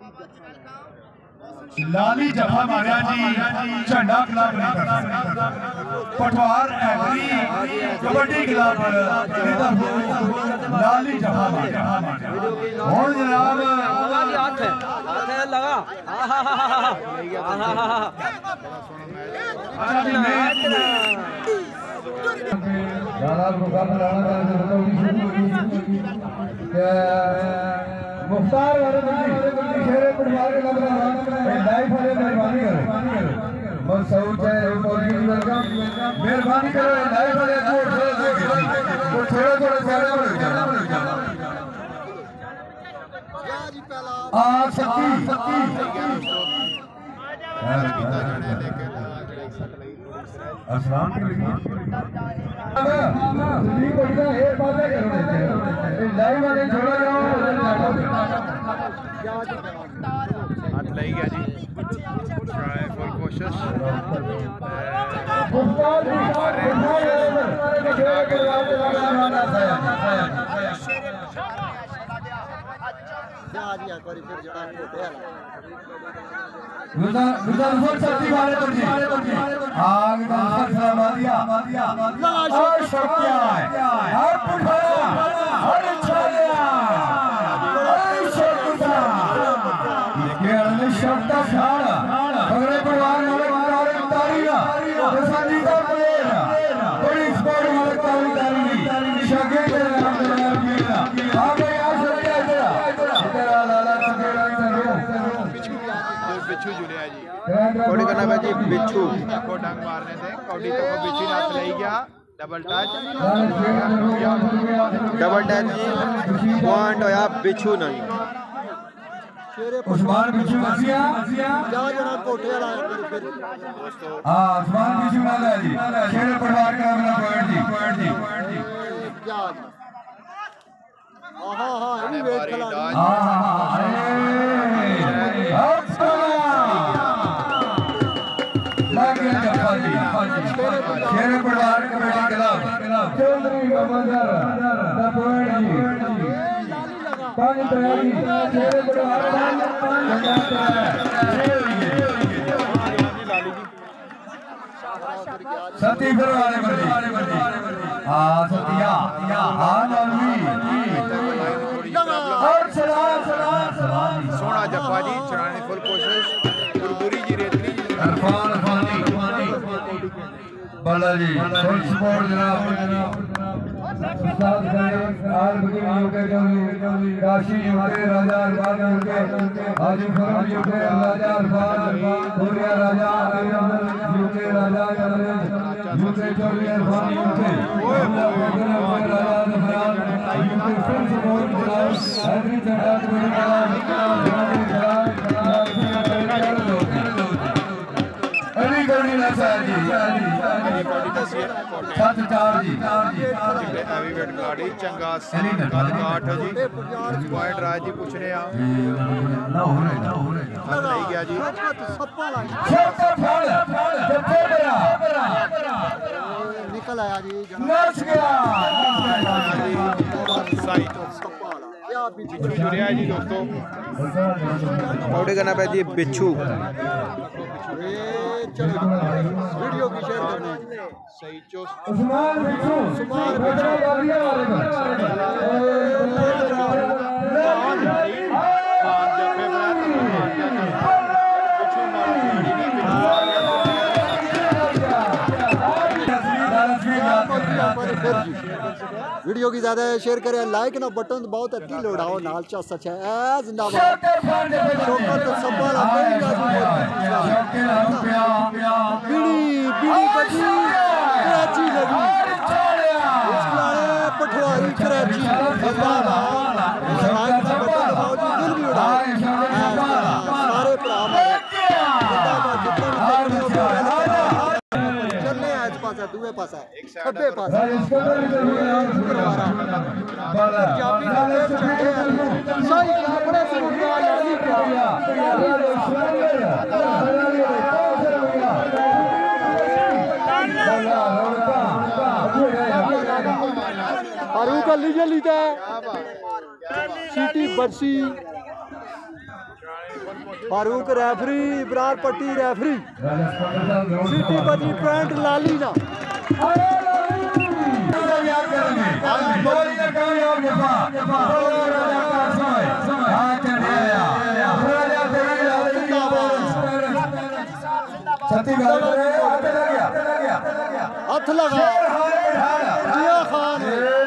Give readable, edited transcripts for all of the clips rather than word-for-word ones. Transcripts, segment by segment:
लाली जफा मारिया जी झंडा क्लब पटवार एवरी कबड्डी क्लब लाली जफा मारिया और जनाब हाथ है लगा मुख्तार शेर पटवार के लग रहा लाइफ वाले मेहरबानी करो मसूद है मेहरबानी करो लाइफ वाले थोड़ा थोड़ा सत्ती अस्सलाम लाइव वाले छोड़ो हाथ लग गया जी ट्राई फॉर कोशिश बिच्छू जुड़िया जी कौड़ी करना भाई जी बिच्छू को डंग मारने थे कौड़ी तो बिच्छू हाथ ले गया डबल टच जी पॉइंट होया बिच्छू नहीं उस्मान बिच्छू मसिया जा जना कोठे वाला हां उस्मान बिच्छू वाला जी शेर पटवार का अपना पॉइंट जी क्या हां हां ये वेट खिला शेर पटवार कमेटी क्लब चौधरी मोहम्मद पानी तैयारी शेर पटवार सती फिर वाले बंदे हां सतिया हां मौलवी और सलाम सोना जप्पा जी चढ़ाने फुल कोशिश गुरगुरी जी रेतली इरफान फानी बालाजी फुल सपोर्ट जनाब उस्ताद आल बकीर UK Kashi UK Raja Arfan UK Haji फरम यूके राजा अरफान पूरिया Raja UK Raja UK Chaudhry Arfan UK Raja Arfan UK full support जनाब हैदरी चंदा अली गौरी नसा जी सात चार जी हैवी वेट गाड़ी चंगा काट जी पॉइंट राज जी पूछने आ ना हो रहा हाथ नहीं गया जी निकल आया जी नच गया साई बिच्छू जुड़िया जी दोस्तों कौड़ी करना पे जी बिच्छू वीडियो की शेयर करना सही चोस उस्मान बिच्छू वीडियो की ज्यादा शेयर करें लाइक ना बटन बहुत अति लोड़ाओ नाल चा सच है जिंदाबाद शौकत संभाल बीड़ी बजी कराची लगी पटवारी कराची लाइक ना बटन दबाओ जी दिल भी उड़ाओ सारे भरा दूए पासा खब्बे पासा सही अपने से फारूक अली लीता है सीटी बरसी फारूक रेफरी, इब्रार पट्टी रेफरी, सिटी बजी पॉइंट लाली ना। हाथ लगा जिया खान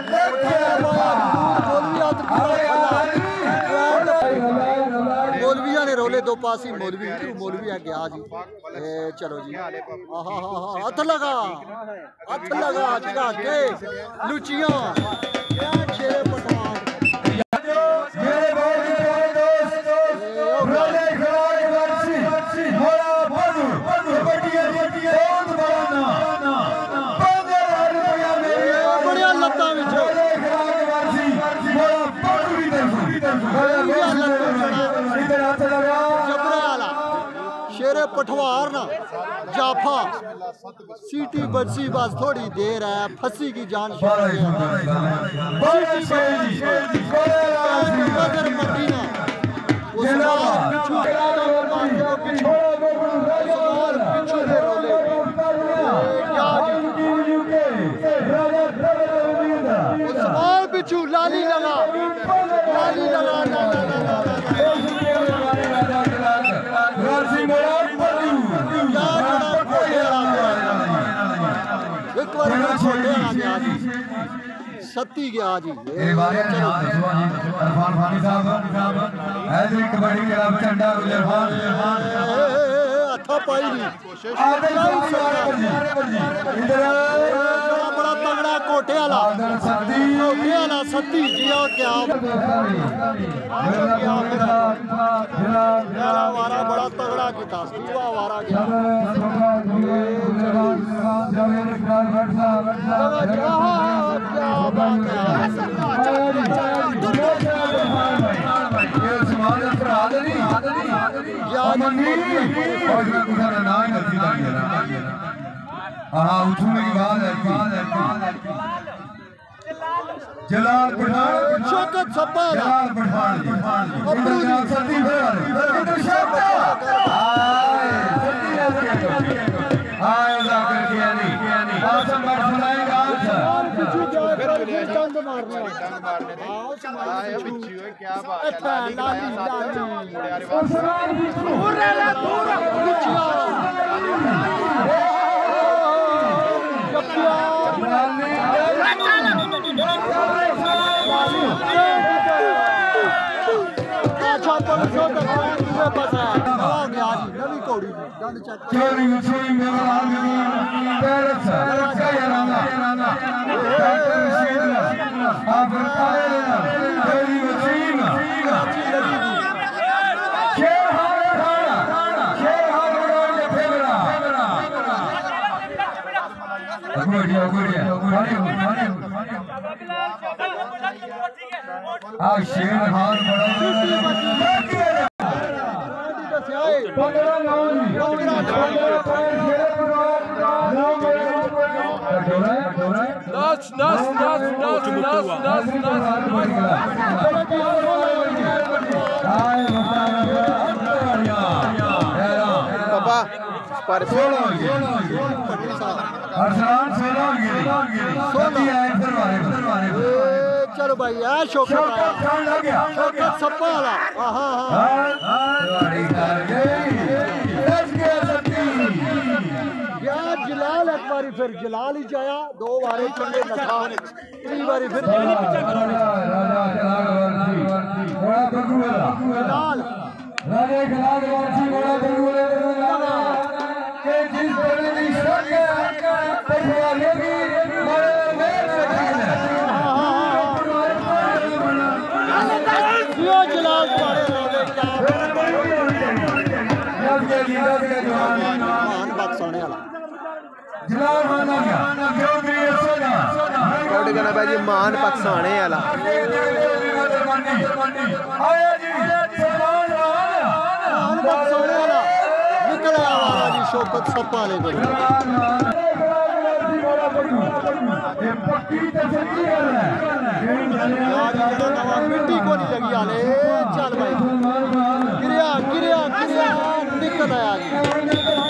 मौलविया ने रोले दो पासी मौलवी आ गया जी। चलो जी हाथ लगा चढ़ा के लुचियां शेरे पठवार ना जाफा सीटी बची बस थोड़ी देर है फंसी की जान बिच्छू लाली लगा सत्ती गया जी। हथा पाई बड़ा तगड़ा कोटे वाला सत्ती जी क्या वारा बड़ा तगड़ा किता वारा गया। जलाल पठान शौकत सब्बा क्या बात चलो भाई यार शौकत सब्बा वाला जलाल एक बारी फिर जलाल ही जाया दो बारी चंगे लखा तीन बारी फिर जी मान पकसाने वाला निकल आया जी शौकत सप्पा ले मिट्टी को नहीं लगी आले चल भाई गिरिया लगाया जी